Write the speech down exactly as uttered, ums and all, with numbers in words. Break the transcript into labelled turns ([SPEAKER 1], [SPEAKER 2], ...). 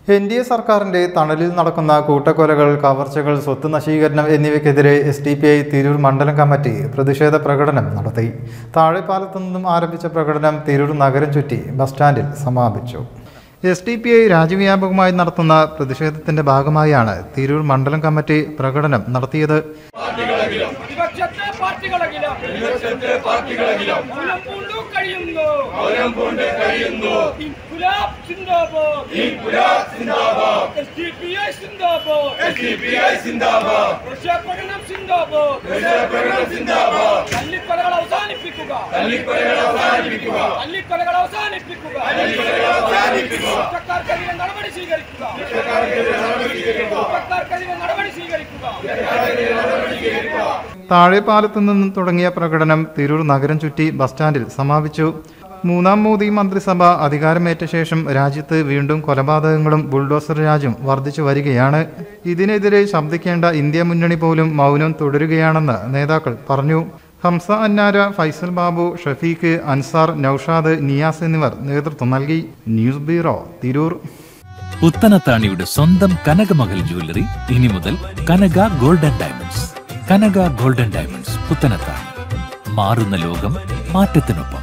[SPEAKER 1] N D A സർക്കാരിന്റെ തണലിൽ നടക്കുന്ന കൂട്ടക്കൊലകൾ, കവർച്ചകൾ, സ്വത്ത് നശീകരണം എന്നിവയ്ക്കെതിരെ S D P I Tirur മണ്ഡലം കമ്മിറ്റി പ്രതിഷേധ പ്രകടനം നടത്തി. താഴെപ്പാലത്തു നിന്നും ആരംഭിച്ച പ്രകടനം തിരൂർ നഗരം ചുറ്റി ബസ് സ്റ്റാൻഡിൽ സമാപിച്ചു. എസ് ഡി പി ഐ രാജ്യവ്യാപകമായി നടത്തുന്ന പ്രതിഷേധത്തിന്റെ ഭാഗമായാണ് തിരൂർ മണ്ഡലം കമ്മിറ്റി പ്രകടനം നടത്തിയത്. താഴെപ്പാലത്തു നിന്നും തുടങ്ങിയ പ്രകടനം തിരൂർ നഗരം ചുറ്റി ബസ് സ്റ്റാൻഡിൽ സമാപിച്ചു. മൂന്നാം മോദി മന്ത്രിസഭ അധികാരമേറ്റ ശേഷം രാജ്യത്ത് വീണ്ടും കൊലപാതകങ്ങളും ബുൾഡോസർ രാജ്യം വർദ്ധിച്ചു വരികയാണ്. ഇതിനെതിരെ ശബ്ദിക്കേണ്ട ഇന്ത്യ മുന്നണി പോലും മൗനം തുടരുകയാണെന്ന് നേതാക്കൾ പറഞ്ഞു. ഹംസ അന്നാര, ഫൈസൽ ബാബു, ഷഫീഖ്, അൻസാർ, നൌഷാദ്, നിയാസ് എന്നിവർ നേതൃത്വം നൽകി. News bureau, Tirur.
[SPEAKER 2] പുത്തനത്താണിയുടെ സ്വന്തം കനകമകൽ ജ്വല്ലറി ഇനി മുതൽ Kanaka golden diamonds. Kanaka golden diamonds, Puthanathani. മാറുന്ന ലോകം, മാറ്റത്തിനൊപ്പം.